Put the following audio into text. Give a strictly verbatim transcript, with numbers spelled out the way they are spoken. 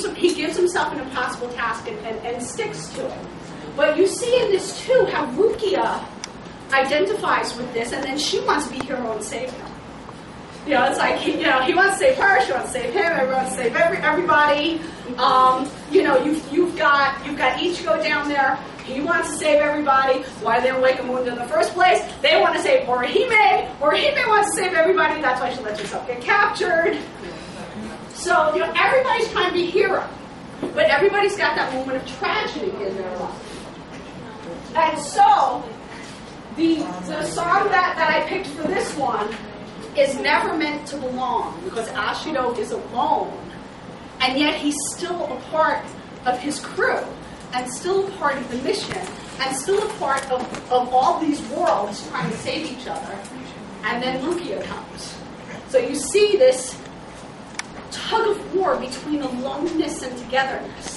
gives, he gives himself an impossible task and, and, and sticks to it. But you see in this too how Rukia identifies with this, and then she wants to be hero and save him. You know, it's like, he, you know, he wants to save her, she wants to save him, everyone wants to save every, everybody. Um, you know, you've, you've got you've got Ichigo down there. He wants to save everybody. Why they didn't wake him in the first place? They want to save Orihime. Orihime wants to save everybody. That's why she lets herself get captured. So, you know, everybody's trying to be hero. But everybody's got that moment of tragedy in their life. And so, the, the song that, that I picked for this one is Never Meant to Belong, because Ashido is alone, and yet he's still a part of his crew, and still a part of the mission, and still a part of, of all these worlds trying to save each other. And then Rukia comes. So you see this tug of war between aloneness and togetherness.